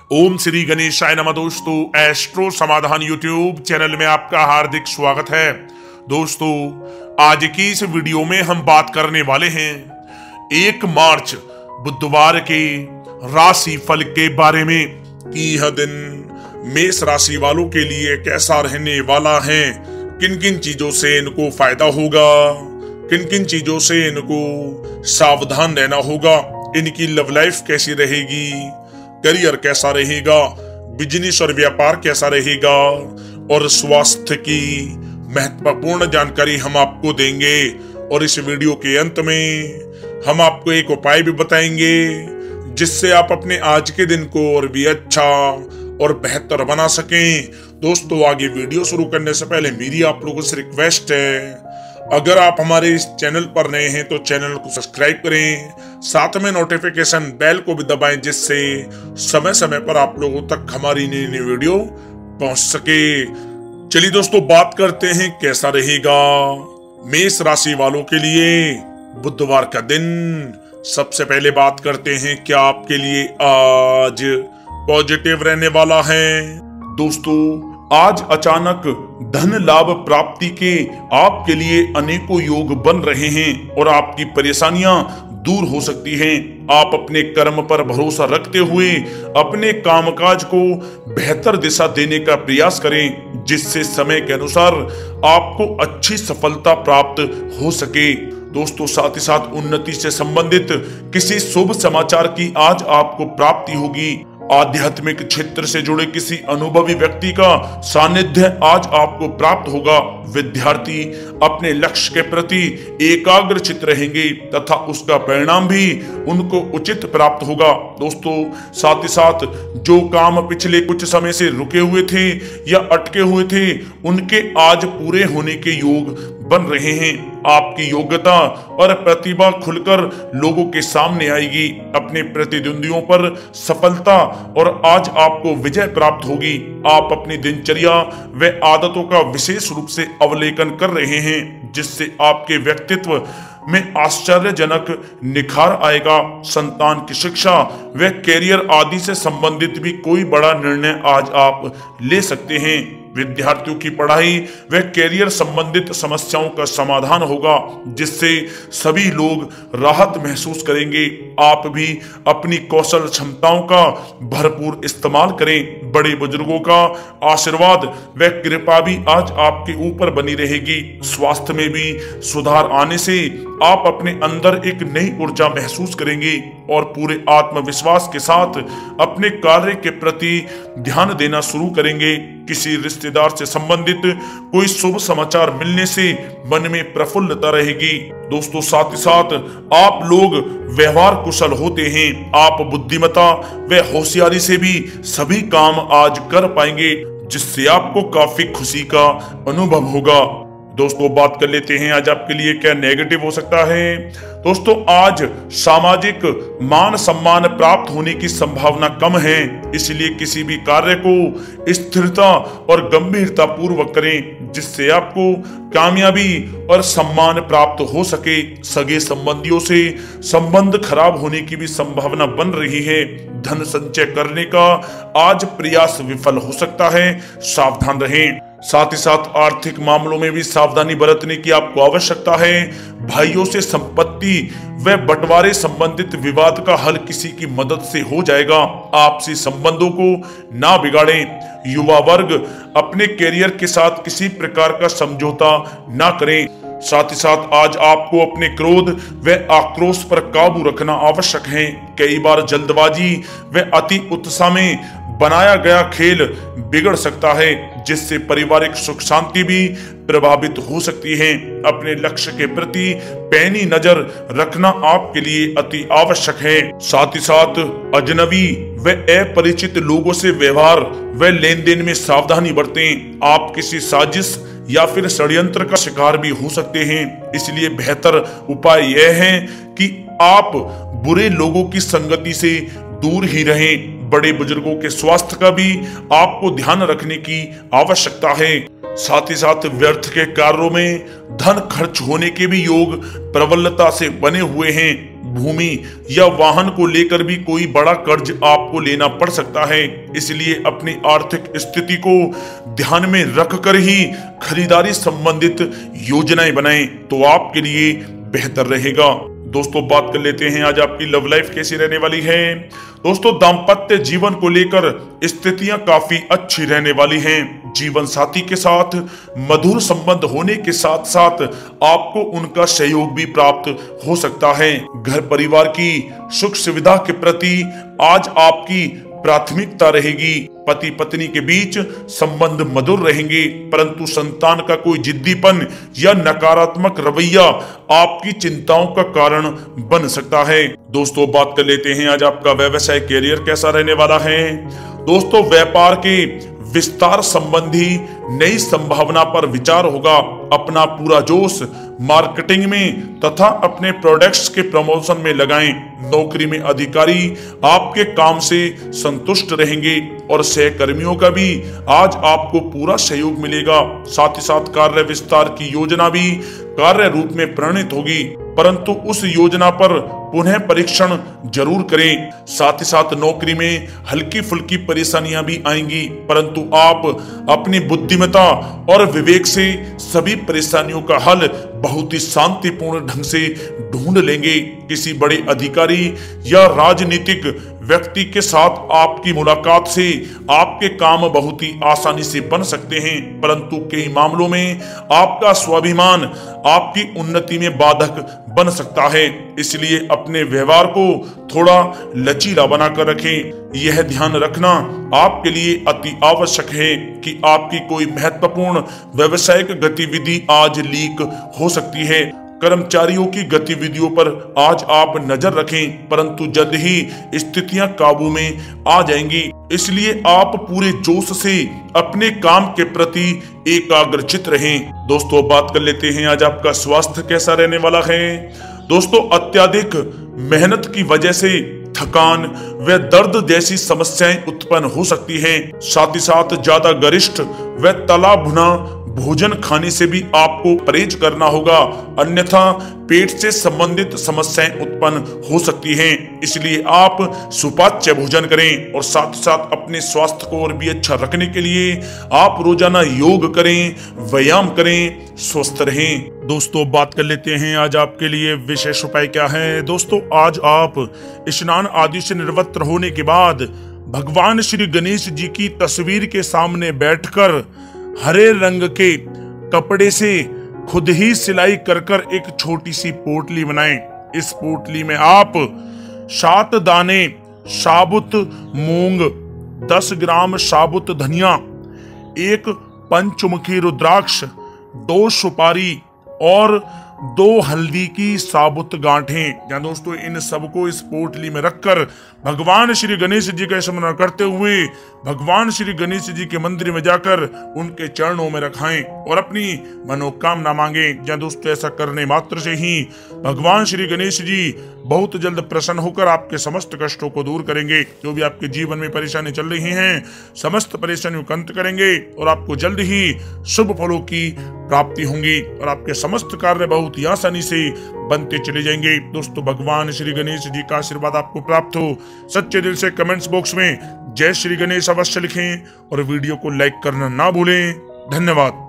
ओम श्री गणेशाय नमः। दोस्तों, एस्ट्रो समाधान यूट्यूब चैनल में आपका हार्दिक स्वागत है। दोस्तों, आज की इस वीडियो में हम बात करने वाले हैं 1 मार्च बुधवार के राशि फल के बारे में कि यह दिन मेष राशि वालों के लिए कैसा रहने वाला है, किन किन चीजों से इनको फायदा होगा, किन किन चीजों से इनको सावधान रहना होगा, इनकी लव लाइफ कैसी रहेगी, करियर कैसा रहेगा, बिजनेस और व्यापार कैसा रहेगा और स्वास्थ्य की महत्वपूर्ण जानकारी हम आपको देंगे। और इस वीडियो के अंत में हम आपको एक उपाय भी बताएंगे जिससे आप अपने आज के दिन को और भी अच्छा और बेहतर बना सकें। दोस्तों, आगे वीडियो शुरू करने से पहले मेरी आप लोगों से रिक्वेस्ट है, अगर आप हमारे इस चैनल पर नए हैं तो चैनल को सब्सक्राइब करें, साथ में नोटिफिकेशन बेल को भी दबाएं जिससे समय समय पर आप लोगों तक हमारी नई नई वीडियो पहुंच सके। चलिए दोस्तों, बात करते हैं कैसा रहेगा मेष राशि वालों के लिए बुधवार का दिन। सबसे पहले बात करते हैं क्या आपके लिए आज पॉजिटिव रहने वाला है। दोस्तों, आज अचानक धन लाभ प्राप्ति के आपके लिए अनेकों योग बन रहे हैं और आपकी परेशानियां दूर हो सकती हैं। आप अपने कर्म पर भरोसा रखते हुए अपने कामकाज को बेहतर दिशा देने का प्रयास करें जिससे समय के अनुसार आपको अच्छी सफलता प्राप्त हो सके। दोस्तों, साथ ही साथ उन्नति से संबंधित किसी शुभ समाचार की आज आपको प्राप्ति होगी। आध्यात्मिक क्षेत्र से जुड़े किसी अनुभवी व्यक्ति का सानिध्य आज आपको प्राप्त होगा। विद्यार्थी अपने लक्ष्य के प्रति एकाग्रचित रहेंगे तथा उसका परिणाम भी उनको उचित प्राप्त होगा। दोस्तों, साथ ही साथ जो काम पिछले कुछ समय से रुके हुए थे या अटके हुए थे उनके आज पूरे होने के योग बन रहे हैं। आपकी योग्यता और प्रतिभा खुलकर लोगों के सामने आएगी। अपने प्रतिद्वंदियों पर सफलता और आज आपको विजय प्राप्त होगी। आप अपनी दिनचर्या व आदतों का विशेष रूप से अवलोकन कर रहे हैं जिससे आपके व्यक्तित्व में आश्चर्यजनक निखार आएगा। संतान की शिक्षा व कैरियर आदि से संबंधित भी कोई बड़ा निर्णय आज आप ले सकते हैं। विद्यार्थियों की पढ़ाई व कैरियर संबंधित समस्याओं का समाधान होगा जिससे सभी लोग राहत महसूस करेंगे। आप भी अपनी कौशल क्षमताओं का भरपूर इस्तेमाल करें। बड़े बुजुर्गों का आशीर्वाद व कृपा भी आज आपके ऊपर बनी रहेगी। स्वास्थ्य में भी सुधार आने से आप अपने अंदर एक नई ऊर्जा महसूस करेंगे और पूरे आत्मविश्वास के साथ अपने कार्य के प्रति ध्यान देना शुरू करेंगे। किसी रिश्तेदार से संबंधित कोई शुभ समाचार मिलने से मन में प्रफुल्लता रहेगी। दोस्तों, साथ ही साथ आप लोग व्यवहार कुशल होते हैं। आप बुद्धिमत्ता व होशियारी से भी सभी काम आज कर पाएंगे जिससे आपको काफी खुशी का अनुभव होगा। दोस्तों, बात कर लेते हैं आज आपके लिए क्या नेगेटिव हो सकता है। दोस्तों, आज सामाजिक मान सम्मान प्राप्त होने की संभावना कम है, इसलिए किसी भी कार्य को स्थिरता और गंभीरता पूर्वक करें जिससे आपको कामयाबी और सम्मान प्राप्त हो सके। सगे संबंधियों से संबंध खराब होने की भी संभावना बन रही है। धन संचय करने का आज प्रयास विफल हो सकता है, सावधान रहें। साथ ही साथ आर्थिक मामलों में भी सावधानी बरतने की आपको आवश्यकता है। भाइयों से संपत्ति व बंटवारे संबंधित विवाद का हल किसी की मदद से हो जाएगा। आपसी संबंधों को ना बिगाड़ें। युवा वर्ग अपने कैरियर के साथ किसी प्रकार का समझौता ना करें। साथ ही साथ आज आपको अपने क्रोध व आक्रोश पर काबू रखना आवश्यक है। कई बार जल्दबाजी व अति उत्साह में बनाया गया खेल बिगड़ सकता है जिससे पारिवारिक सुख शांति भी प्रभावित हो सकती है। अपने लक्ष्य के प्रति पैनी नजर रखना आपके लिए अति आवश्यक है। साथ ही साथ अजनबी व अपरिचित लोगों से व्यवहार व लेन देन में सावधानी बरतें। आप किसी साजिश या फिर षड्यंत्र का शिकार भी हो सकते हैं, इसलिए बेहतर उपाय यह है कि आप बुरे लोगों की संगति से दूर ही रहें। बड़े बुजुर्गों के स्वास्थ्य का भी आपको ध्यान रखने की आवश्यकता है। साथ ही साथ व्यर्थ के कार्यों में धन खर्च होने के भी योग प्रबलता से बने हुए हैं। भूमि या वाहन को लेकर भी कोई बड़ा कर्ज आपको लेना पड़ सकता है, इसलिए अपनी आर्थिक स्थिति को ध्यान में रखकर ही खरीदारी संबंधित योजनाएं बनाएं तो आपके लिए बेहतर रहेगा। दोस्तों बात कर लेते हैं आज आपकी लव लाइफ कैसी रहने वाली है। दोस्तों दाम्पत्य जीवन को लेकर स्थितियां काफी अच्छी रहने वाली हैं। जीवन साथी के साथ मधुर संबंध होने के साथ साथ आपको उनका सहयोग भी प्राप्त हो सकता है। घर परिवार की सुख सुविधा के प्रति आज आपकी प्राथमिकता रहेगी। पति पत्नी के बीच संबंध मधुर रहेंगे, परंतु संतान का कोई जिद्दीपन या नकारात्मक रवैया आपकी चिंताओं का कारण बन सकता है। दोस्तों बात कर लेते हैं आज आपका व्यवसाय कैरियर कैसा रहने वाला है। दोस्तों व्यापार के विस्तार संबंधी नई संभावना पर विचार होगा। अपना पूरा जोश मार्केटिंग में तथा अपने प्रोडक्ट्स के प्रमोशन में लगाएं। नौकरी में अधिकारी आपके काम से संतुष्ट रहेंगे और सहकर्मियों का भी आज आपको पूरा सहयोग मिलेगा। साथ ही साथ कार्य विस्तार की योजना भी कार्य रूप में परिणित होगी, परंतु उस योजना पर पुनः परीक्षण जरूर करें। साथ ही साथ नौकरी में हल्की फुल्की परेशानियां भी आएंगी, परंतु आप अपनी बुद्धिमत्ता और विवेक से सभी परेशानियों का हल बहुत ही शांतिपूर्ण ढंग से ढूंढ लेंगे। किसी बड़े अधिकारी या राजनीतिक व्यक्ति के साथ आपकी मुलाकात से आपके काम बहुत ही आसानी से बन सकते हैं, परंतु कई मामलों में आपका स्वाभिमान आपकी उन्नति में बाधक बन सकता है। इसलिए अपने व्यवहार को थोड़ा लचीला बनाकर रखें। यह ध्यान रखना आपके लिए अति आवश्यक है कि आपकी कोई महत्वपूर्ण व्यावसायिक गतिविधि आज लीक हो सकती है। कर्मचारियों की गतिविधियों पर आज आप नजर रखें, परंतु जल्द ही स्थितियां काबू में आ जाएंगी। इसलिए आप पूरे जोश से अपने काम के प्रति एकाग्रचित रहें। दोस्तों बात कर लेते हैं आज आपका स्वास्थ्य कैसा रहने वाला है। दोस्तों अत्यधिक मेहनत की वजह से थकान व दर्द जैसी समस्याएं उत्पन्न हो सकती हैं। साथ ही साथ ज्यादा गरिष्ठ व तला भुना भोजन खाने से भी आपको परहेज करना होगा, अन्यथा पेट से संबंधित समस्याएं उत्पन्न हो सकती हैं। इसलिए आप सुपाच्य भोजन करें और साथ साथ अपने स्वास्थ्य को और भी अच्छा रखने के लिए आप रोजाना योग करें, व्यायाम करें, स्वस्थ रहें। दोस्तों बात कर लेते हैं आज आपके लिए विशेष उपाय क्या है। दोस्तों आज आप स्नान आदि से निवृत्त होने के बाद भगवान श्री गणेश जी की तस्वीर के सामने बैठकर हरे रंग के कपड़े से खुद ही सिलाई कर एक छोटी सी पोटली बनाएं। इस पोटली में आप 7 दाने साबुत मूंग, 10 ग्राम साबुत धनिया, 1 पंचमुखी रुद्राक्ष, 2 सुपारी और 2 हल्दी की साबुत गांठें या दोस्तों इन सबको इस पोटली में रखकर भगवान श्री गणेश जी का स्मरण करते हुए भगवान श्री गणेश जी के मंदिर में जाकर उनके चरणों में रखाएं और अपनी मनोकामना मांगें। या दोस्तों ऐसा करने मात्र से ही भगवान श्री गणेश जी बहुत जल्द प्रसन्न होकर आपके समस्त कष्टों को दूर करेंगे। जो भी आपके जीवन में परेशानी चल रही हैं, समस्त परेशानियों का अंत करेंगे और आपको जल्द ही शुभ फलों की प्राप्ति होंगी और आपके समस्त कार्य बहुत ही आसानी से बनते चले जाएंगे। दोस्तों भगवान श्री गणेश जी का आशीर्वाद आपको प्राप्त हो। सच्चे दिल से कमेंट्स बॉक्स में जय श्री गणेश अवश्य लिखें और वीडियो को लाइक करना ना भूलें। धन्यवाद।